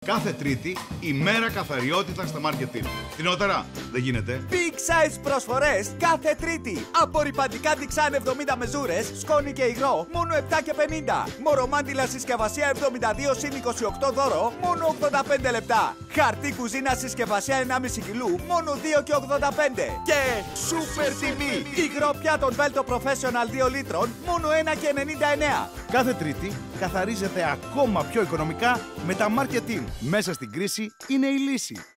Κάθε Τρίτη ημέρα καθαριότητα στα Marketing. Φθηνότερα δεν γίνεται. Big size προσφορές κάθε Τρίτη. Απορριπαντικά Dixan 70 μεζούρες, σκόνη και υγρό, μόνο 7,50. Μορομάντιλα συσκευασία 72 συν 28 δώρο, μόνο 85 λεπτά. Χαρτί κουζίνα συσκευασία 1,5 κιλού, μόνο 2,85. Και σούπερ τιμή. Υγρό πιάτων Velto Professional 2 λίτρων, μόνο 1,99. Κάθε Τρίτη καθαρίζεται ακόμα πιο οικονομικά με τα Marketing. Μέσα στην κρίση είναι η λύση.